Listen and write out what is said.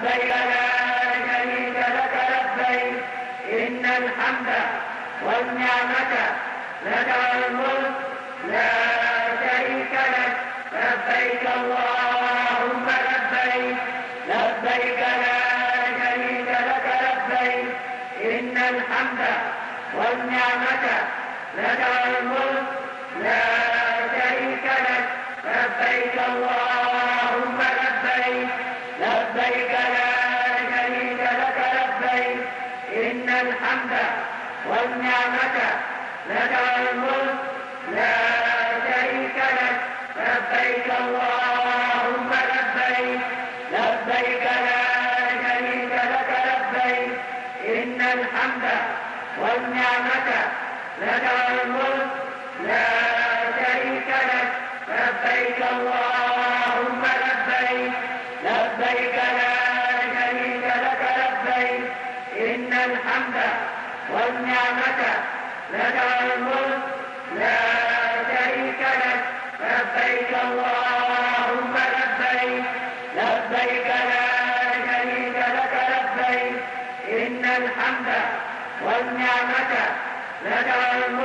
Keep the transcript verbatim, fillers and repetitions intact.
لبيك لا شريك لك لبيك إن الحمد والنعمة لك والملك لا شريك لك لبيك اللهم لبيك لبيك لا شريك لك لبيك إن الحمد والنعمة لك والملك لا شريك لك لبيك اللهم لبيك لبيك لا شريك لك لبيك إن الحمد والنعمة لك والملك لا شريك لك لبيك اللهم لبيك لبيك لا شريك لك لبيك إن الحمد والنعمة لك والملك لا شريك لك لبيك اللهم لبيك لبيك لا شريك لك لبيك إن الحمد والنعمة لك والملك لا شريك لك لبيك اللهم لبيك لبيك لا شريك لك لبيك إن الحمد والنعمة لك والملك